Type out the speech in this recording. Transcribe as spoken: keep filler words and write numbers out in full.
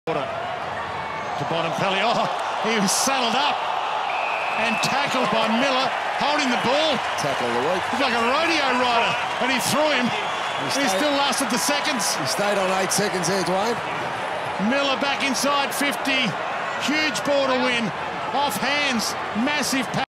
To Bontempelli. Oh, he was saddled up and tackled by Miller, holding the ball. Tackle of the week. He's like a rodeo rider, and he threw him. He, he still lasted the seconds. He stayed on eight seconds there, Dwayne. Miller back inside fifty. Huge ball to win. Off hands. Massive pass.